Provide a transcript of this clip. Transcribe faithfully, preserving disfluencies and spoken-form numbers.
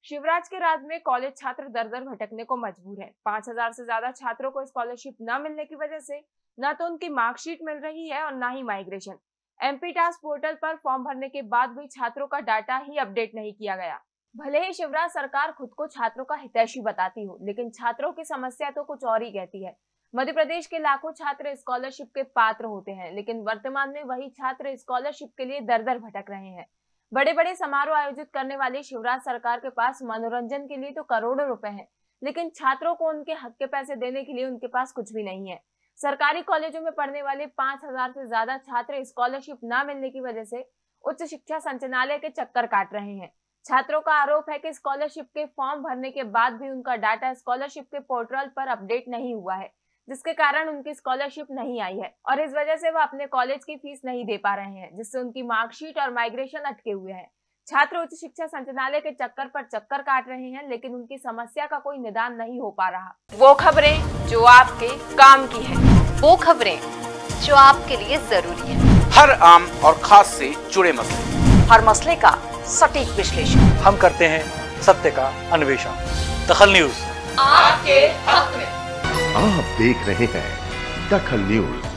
शिवराज के राज में कॉलेज छात्र दर दर भटकने को मजबूर हैं। पांच हजार से ज्यादा छात्रों को स्कॉलरशिप न मिलने की वजह से न तो उनकी मार्कशीट मिल रही है और न ही माइग्रेशन। एमपी टास्क पोर्टल पर फॉर्म भरने के बाद भी छात्रों का डाटा ही अपडेट नहीं किया गया। भले ही शिवराज सरकार खुद को छात्रों का हितैषी बताती हो, लेकिन छात्रों की समस्या तो कुछ और ही कहती है। मध्य प्रदेश के लाखों छात्र स्कॉलरशिप के पात्र होते हैं, लेकिन वर्तमान में वही छात्र स्कॉलरशिप के लिए दर दर भटक रहे हैं। बड़े बड़े समारोह आयोजित करने वाली शिवराज सरकार के पास मनोरंजन के लिए तो करोड़ों रुपए हैं, लेकिन छात्रों को उनके हक के पैसे देने के लिए उनके पास कुछ भी नहीं है। सरकारी कॉलेजों में पढ़ने वाले पांच हजार से ज्यादा छात्र स्कॉलरशिप न मिलने की वजह से उच्च शिक्षा संचालनालय के चक्कर काट रहे हैं। छात्रों का आरोप है कि स्कॉलरशिप के फॉर्म भरने के बाद भी उनका डाटा स्कॉलरशिप के पोर्टल पर अपडेट नहीं हुआ है, जिसके कारण उनकी स्कॉलरशिप नहीं आई है और इस वजह से वह अपने कॉलेज की फीस नहीं दे पा रहे हैं, जिससे उनकी मार्कशीट और माइग्रेशन अटके हुए हैं। छात्र उच्च शिक्षा संचालनालय के चक्कर पर चक्कर काट रहे हैं, लेकिन उनकी समस्या का कोई निदान नहीं हो पा रहा। वो खबरें जो आपके काम की है, वो खबरें जो आपके लिए जरूरी है, हर आम और खास से जुड़े मसले, हर मसले का सटीक विश्लेषण हम करते हैं सत्य का अन्वेषण। दखल न्यूज आपके हक में। आप देख रहे हैं दखल न्यूज।